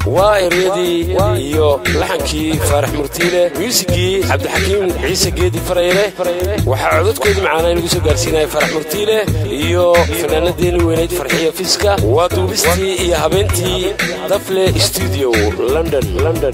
وإريدي يو لحنكي فرح مرتيلة ميوسيكي عبد الحكيم عيسى جيدي فريرة وحعودت كود معانا نقول قارسينا فرح مرتيلة يو فنانة دين وينيد فرحية فيسكا ودوبستي يا هبنتي طفلة استوديو لندن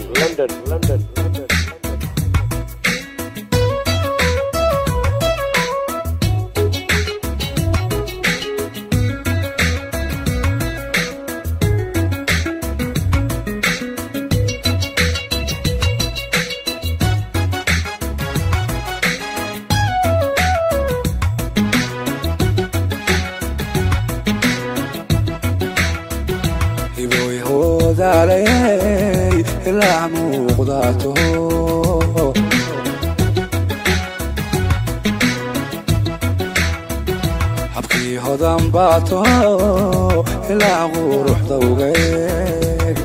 علي إلا موقضاته حبكي هضم باته إلا غروح ذوقك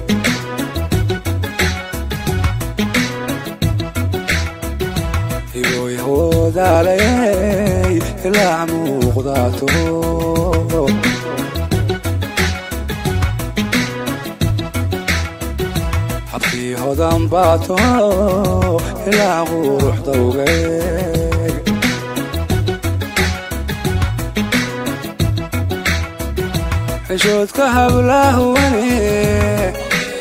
يهود علي إلا موقضاته حبكي هضم باته إلا غروح ذوقك حشوتك هبله وني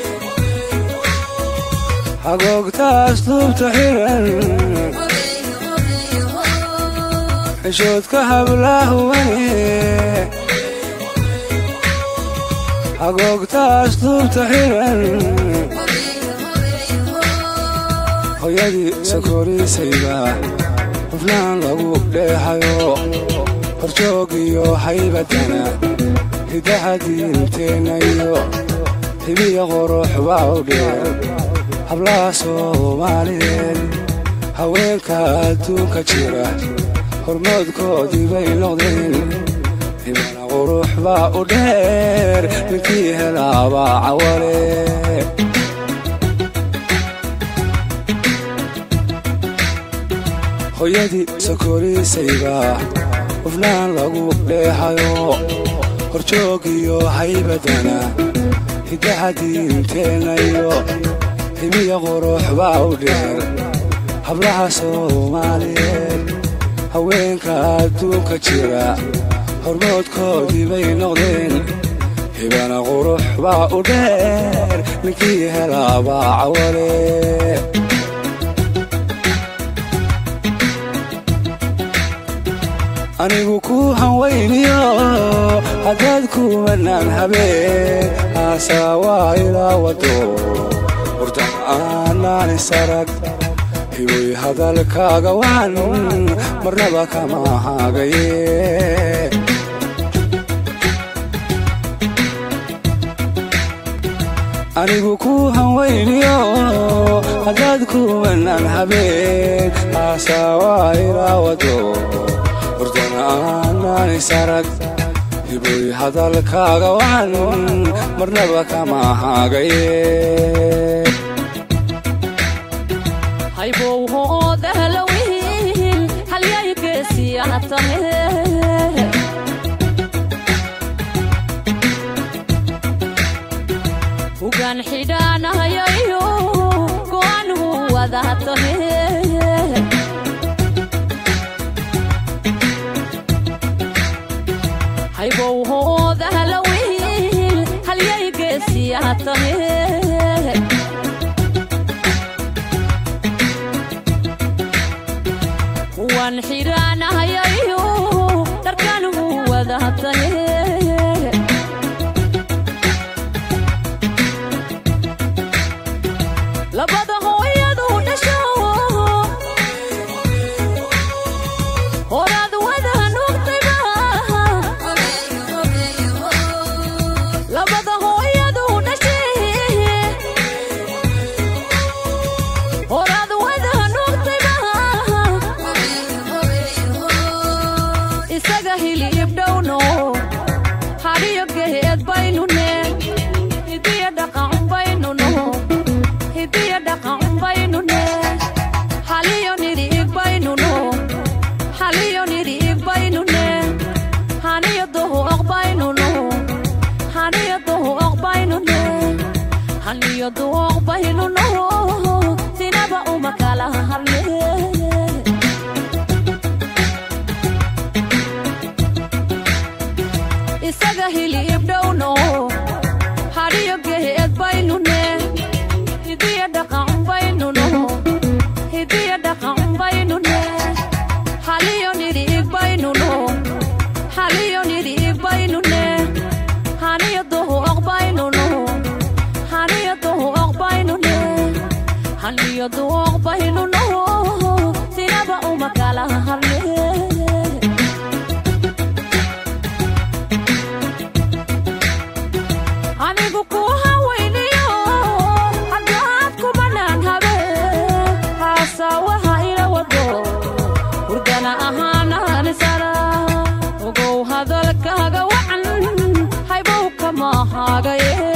حقوقت أسلوب تحيرن حشوتك هبله وني حقوقت أسلوب تحيرن هويدي سكوري سيبا وفلان لغو ليحيو هرجوغيو حيبتنا هداها دينتينيو هبي غروح باودين hablaha Soomaaliyeed haweenka adduunka jira hormoodkoodii bay noqdeen hibana qurux baa u dheer ninkii helaaba cawale hooyadii sokorisayba ufnaan lagu dheehayo horjoogiyo haybadana hidaha diinteenayo هبي غروح باودير hablaha Soomaaliyeed haweenka adduunka jira hormoodkoodii bay noqdeen hibana qurux baa u dheer ninkii helaaba cawale anigu ku hanweyniyo haddaad ku manaan habeen aasawaa ilaa wado ورتعاناني سرق هوي هذا الكاغا وان مرنبا كما هاغي أنيقو كوها وينيو هدادكو منان هبين آساوا إلا ودو ورتعاناني سرق هوي هذا الكاغا وان مرنبا كما هاغي هايبو هذا هالوين هل يكسي عطمه وكان حدانا يايو كون هو ذاته هايبو هذا هالوين هل يكسي عطمه وان حيرانا يايو تركان هو ذاته لبدا هو يدو نشو هوراد ودا نكتبا لبدا هو يدو نشي هوراد ودا نكتبا isaga hilib dhowno أنا أهانا نسرا وقو هذا الكاغا وعن هيبوك ما حاجة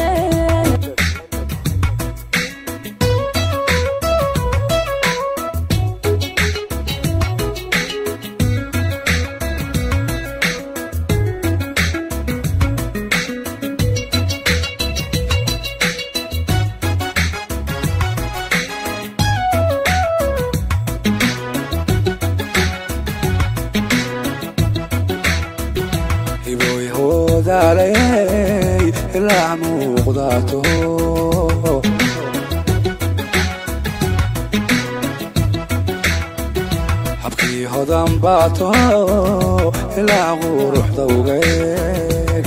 علي إلا موقضاته حبكي هضم باته إلا غروح ذوقك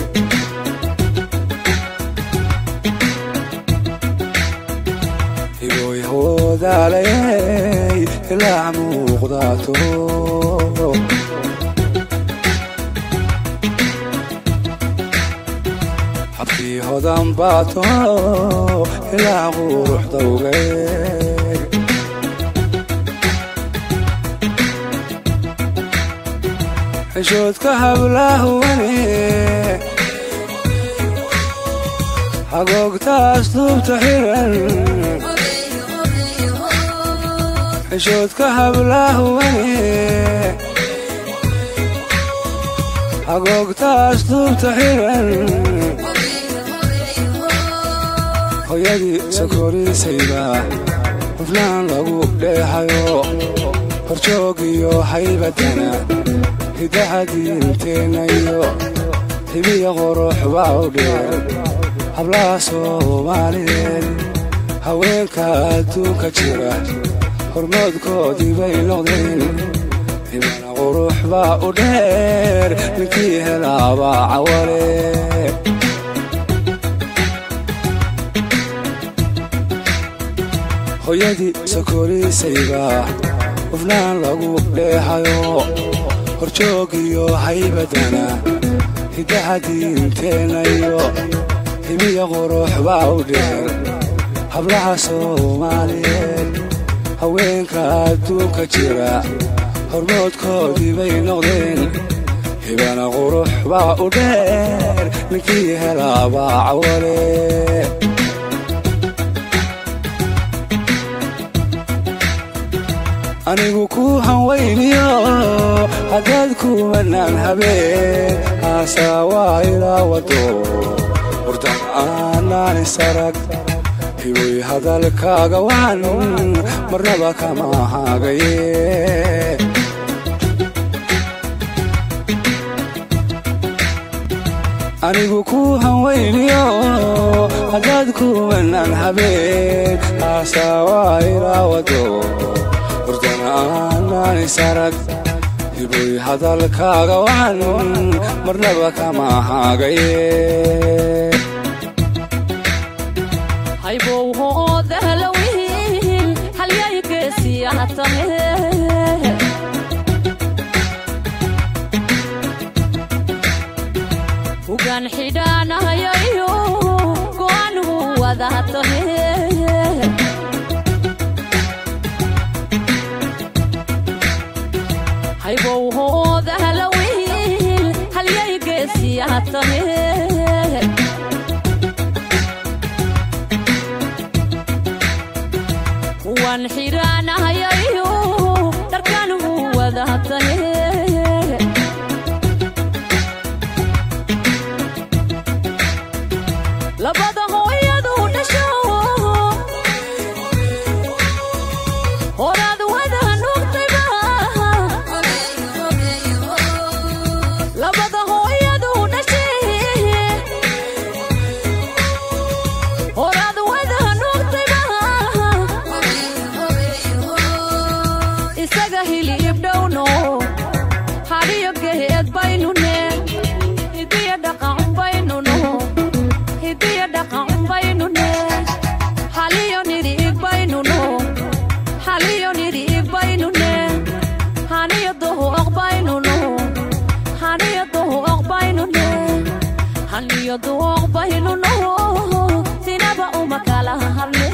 يهود علي إلا موقضاته حبكي هضم باته إلا غروح ذوقك حشوتك هبله وني حقوقت أسلوب تحيرن حشوتك هبله وني حقوقت أسلوب تحيرن هويدي سكوري سيبا وفلان لغو ليحيو هرشوقيو حيبتنا هداها دينتينيو هبي غروح باودين hablaha Soomaaliyeed haweenka adduunka jira hormoodkoodii bay noqdeen hibana qurux baa u dheer ninkii helaaba cawale hooyadii sokorisayba ufnaan lagu dheehayo horjoogiyo haybadana hidaha diinteenayo هبي غروح باودين hablaha Soomaaliyeed haweenka adduunka jira hormoodkoodii bay noqdeen hibana qurux baa u dheer ninkii helaaba cawale anigu ku hanweyniyo haddaad kumanaan habeen aasawaa ilaa wado ورdan aanaan isarag hiboy hadalkaaga waan marnaba kama hagaye anigu ku hanweyniyo haddaad kumanaan habeen aasawaa ilaa wado ورdan aanaan isarag hiboy hadalkaaga waan marnaba kama hagaye هيبو هذا هلوين هل يكسي عطمه وكان حدانا يايو كون هو ذاته هيبو هذا هلوين هل يكسي عطمه وان حيرانا يايو دركان هو ذاته لبدا هو يدو دشو هوراد ودا نقطبا لبدا هو يدو دشي هوراد ودا نقطبا isaga hilib dhowno hadiyo geed baynune hidiya dhaqan baynune hidiya dhaqan baynune haliyo nirig baynune haliyo nirig baynune haniyo doog baynune haniyo doog baynune haniyo doog baynune sinaba uma kala harne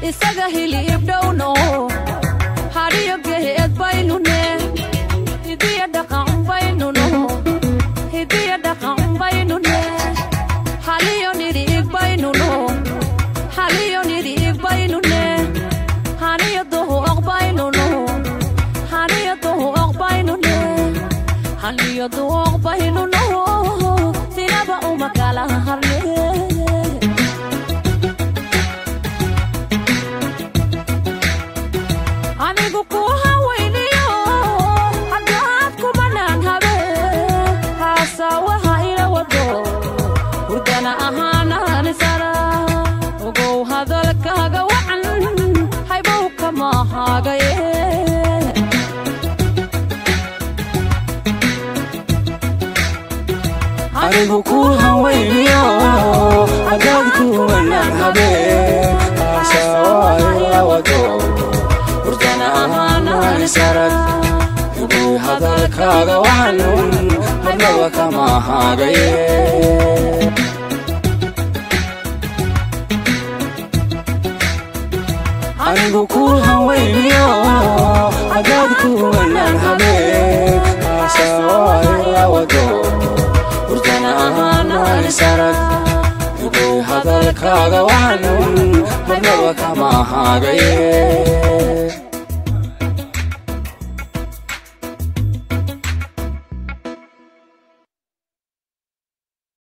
isaga hilib dhowno hadiyo geed baynune hidiya dhaqan baynune hidiya dhaqan baynune haliyo niri baynune haliyo niri baynune haniyo doho aqbaynune haniyo doho aqbaynune haniyo doho aqbaynune sinaba uma kala harne anigu ku hawayniyo haddaad kumanaan habe haasawaha ila wado hurdana ahaanaan sara ogow hadalkaaga wacan haybow kama haagaye anigu ku hawayniyo haddaad kumanaan habe haasawaha ila wado hurdana ahaanaan sara ogow hadalkaaga wacan haybow kama haagaye anigu ku hawayniyo haddaad kumanaan habe haasawaha ila wado hurdana ahaanaan sara ogow hadalkaaga wacan haybow kama haagaye